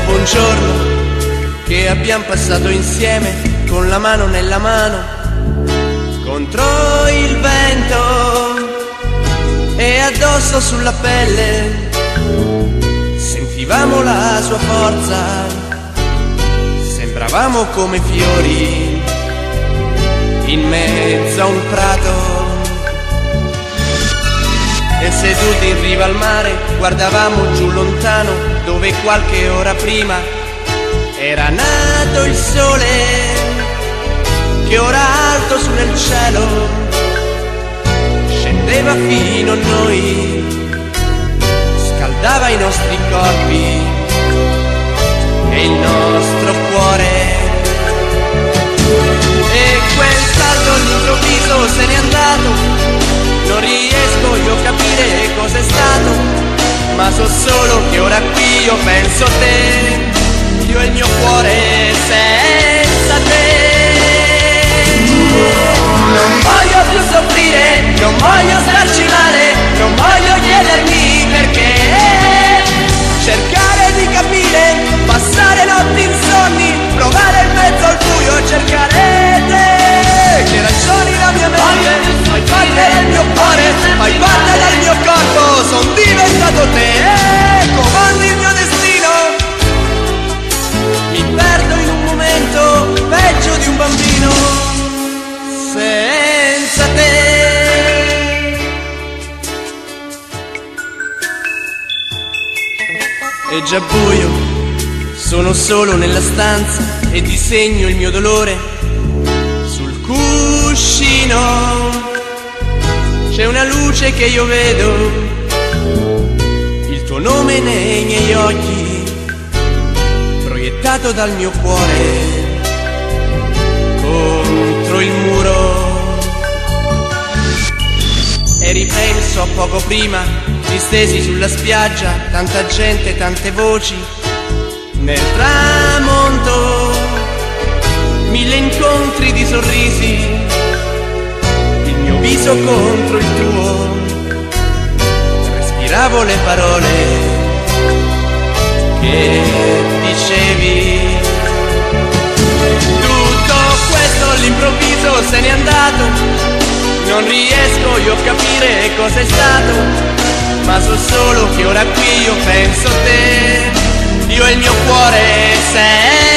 dopo un giorno che abbiam passato insieme, con la mano nella mano, contro il vento e addosso sulla pelle, sentivamo la sua forza, sembravamo come fiori in mezzo a un prato. E seduti in riva al mare guardavamo giù lontano, dove qualche ora prima era nato il sole, che ora alto su nel cielo scendeva fino a noi, scaldava i nostri corpi e il nostro cuore. E quel salto all'improvviso se n'è andato, non riesco io a capire cos'è stato, ma so solo che ora qui io penso a te, io e il mio cuore senza te. Non voglio più soffrire, non voglio starci male, non voglio chiedermi perché, cercare di capire, passare notti insonni, provare in mezzo al buio, cercare te, che ragioni la mia mente, fai parte del mio cuore, fai parte del mio corpo, son diventato te, comandi il mio destino, mi perdo in un momento peggio di un bambino senza te. È già buio, sono solo nella stanza e disegno il mio dolore sul cuscino. C'è una luce che io vedo, il tuo nome nei miei occhi, proiettato dal mio cuore contro il muro. E ripenso a poco prima, distesi sulla spiaggia, tanta gente, tante voci, nel tramonto, mille incontri di sorrisi, il mio viso contro il tuo, respiravo le parole che dicevi. Tutto questo all'improvviso se n'è andato, non riesco io a capire cos'è stato, ma so solo che ora qui io penso a te, io e il mio cuore sei.